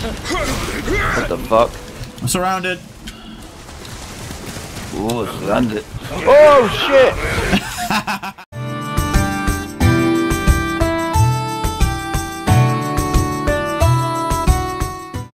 What the fuck? I'm surrounded. Ooh, surrounded. Oh shit!